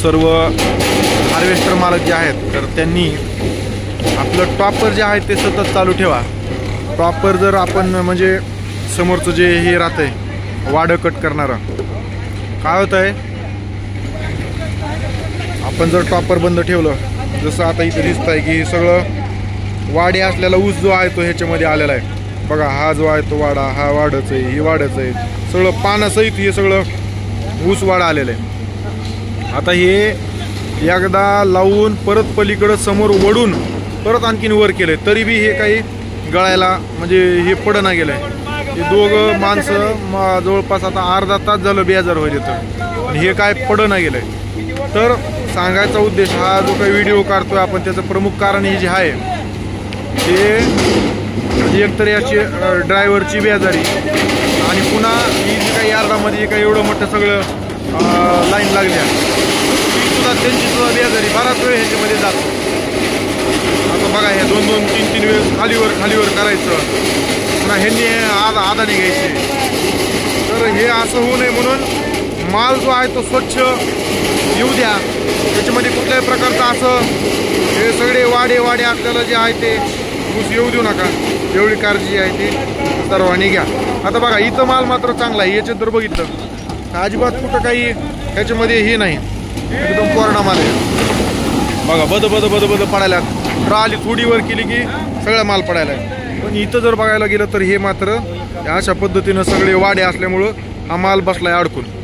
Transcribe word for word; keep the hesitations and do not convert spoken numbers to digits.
सर्व हार्वेस्टर मालक जे आहेत तर त्यांनी आपलं टॉपर जे आहे ते सतत चालू ठेवा। टॉपर जर आपण म्हणजे समोरचं जे हे राहतंय वाडं कट करणारं, काय होतं आहे आपण जर टॉपर बंद ठेवलं, जसं आता इथे दिसत आहे की हे सगळं वाडे असलेला ऊस जो आहे तो ह्याच्यामध्ये आलेला आहे बघा। हा जो आहे तो वाडा, हा वाडच आहे, ही वाडच आहे, सगळं पानासहित हे सगळं ऊस वाडा आलेलं आहे। आता हे एकदा लावून परत पलीकडं समोर वडून परत आणखीन वर केलंय तरी बी हे काही गळायला म्हणजे हे पडना गेलंय। हे दोघं माणसं जवळपास आता अर्धा तास झालं बेजार होईल तर आणि हे काय पडना गेलंय। तर सांगायचा उद्देश हा जो काही व्हिडिओ काढतोय आपण त्याचं प्रमुख कारण हे जे आहे ते म्हणजे एकतर याची ड्रायव्हरची बेजारी आणि पुन्हा ही जी काही यार्डामध्ये काही एवढं मोठं सगळं लाईन लागल्या ती सुद्धा त्यांची सुद्धा बेजारी बराच वेळ ह्याच्यामध्ये जातो। आता बघा हे दोन दोन तीन तीन वेळेस खालीवर खालीवर करायचं, पुन्हा ह्यांनी आधा आधाने घ्यायचे। तर हे असं होऊ नये म्हणून माल जो आहे तो स्वच्छ येऊ द्या, त्याच्यामध्ये कुठल्याही प्रकारचं असं हे सगळे वाडे वाडे आपल्याला जे आहे ते ऊस येऊ देऊ नका, एवढी काळजी आहे ते सर्वांनी घ्या। आता बघा इथं माल मात्र चांगला आहे, याच्यात जर बघितलं अजिबात कुठं काही ह्याच्यामध्ये हे नाही, एकदम कोरडा माल आहे बघा। बद बद बद बद पडायला ट्राली थोडी वर केली की सगळा माल पडायला आहे। पण इथं जर बघायला गेलं तर हे मात्र अशा पद्धतीनं सगळे वाडे असल्यामुळं हा माल बसलाय अडकून।